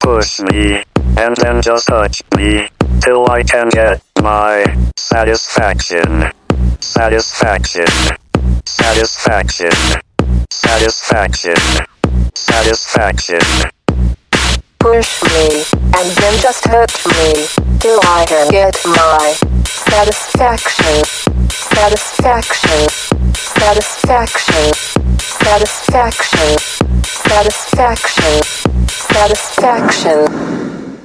Push me, and then just touch me, till I can get my satisfaction. Satisfaction. Satisfaction. Satisfaction. Satisfaction. Push me, and then just hurt me, till I can get my satisfaction. Satisfaction. Satisfaction. Satisfaction. Satisfaction. Satisfaction.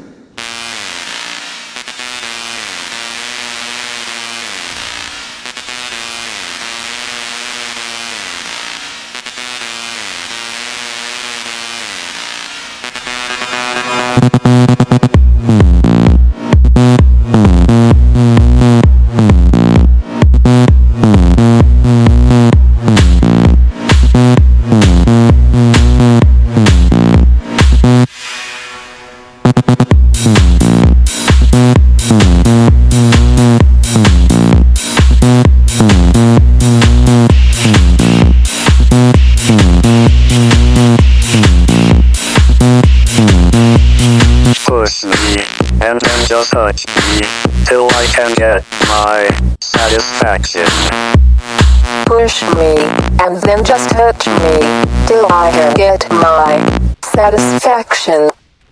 Push me, and then just touch me, till I can get my satisfaction. Push me, and then just hurt me, till I can get my satisfaction.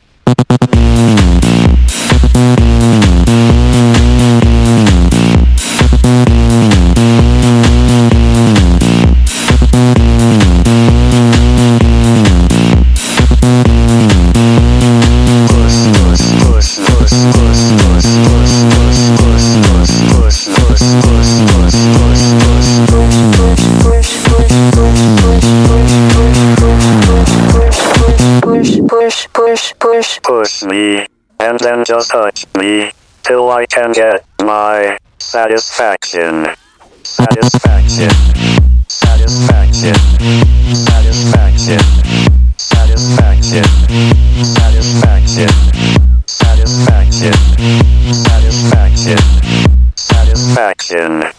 Push me, and then just touch me, till I can get my satisfaction. Satisfaction. Satisfaction. Satisfaction. Satisfaction. Satisfaction. Satisfaction. Satisfaction. Satisfaction.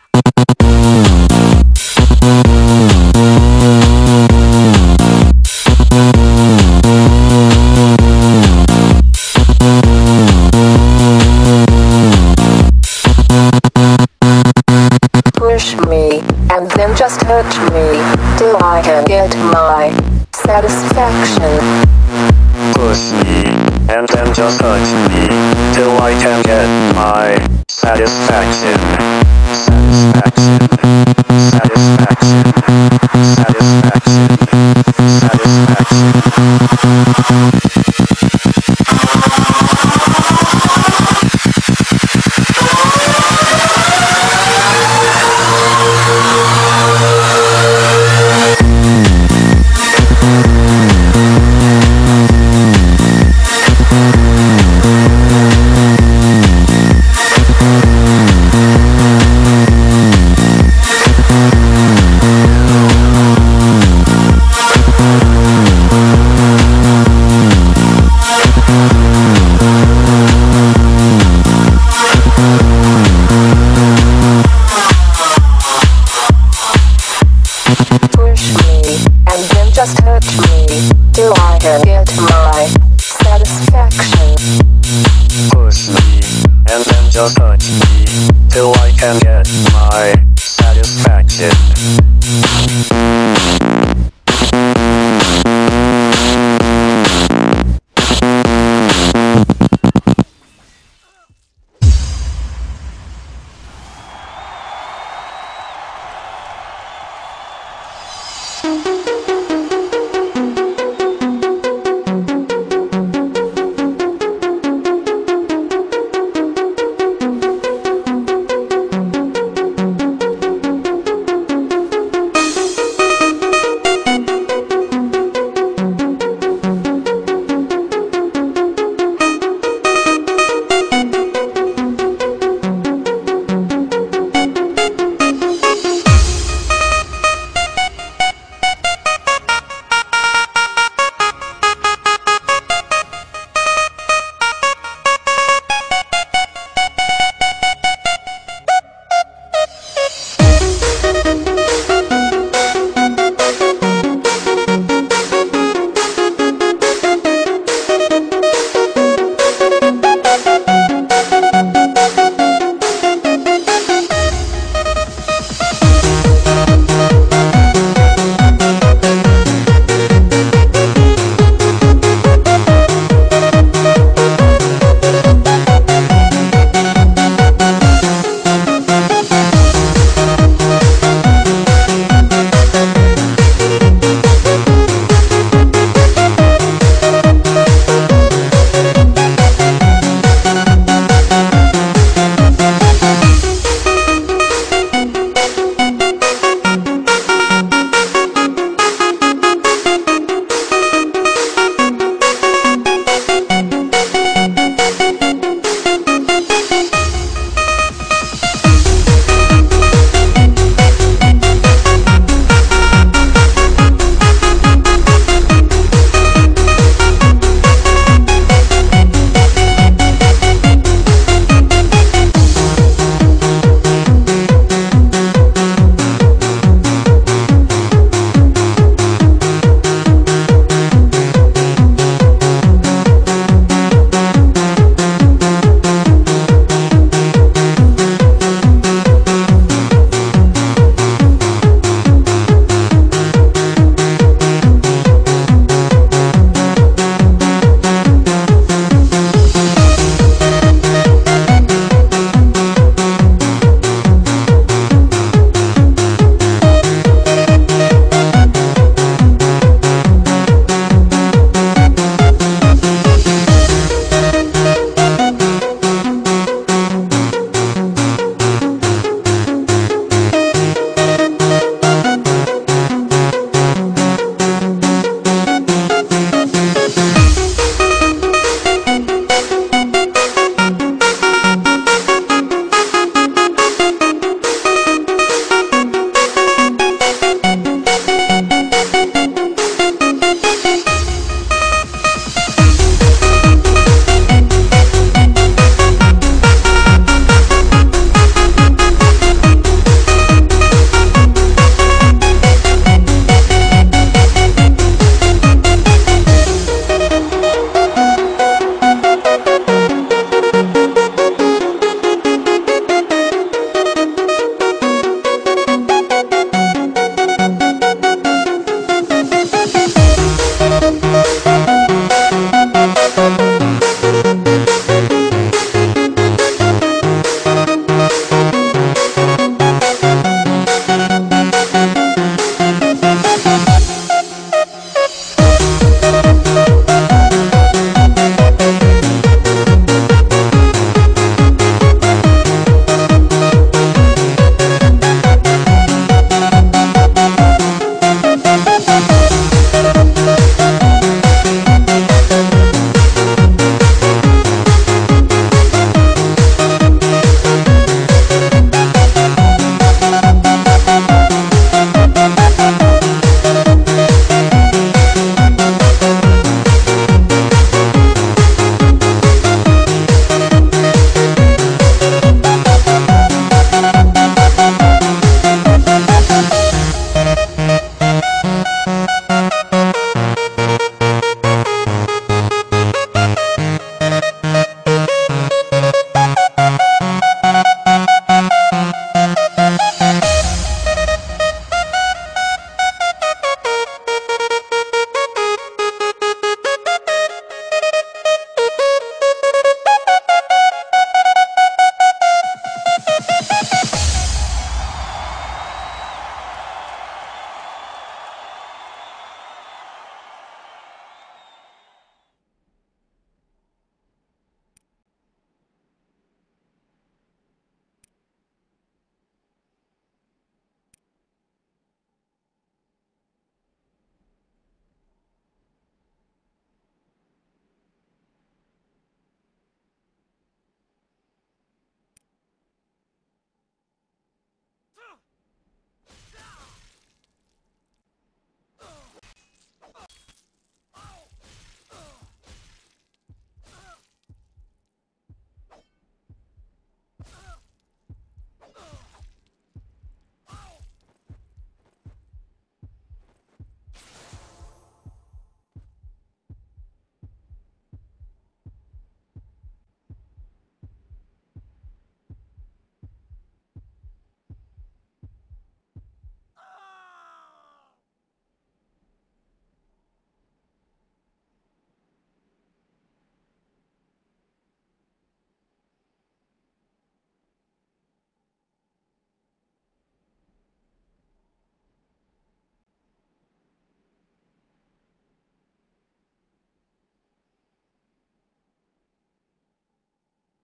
Push me, and then just hurt me, till I can get my satisfaction. Push me, and then just touch me, till I can get my satisfaction. Satisfaction. Satisfaction. Satisfaction. Push me, and then just hurt me, till I can get my satisfaction. Push me, and then just touch me, till I can get my satisfaction.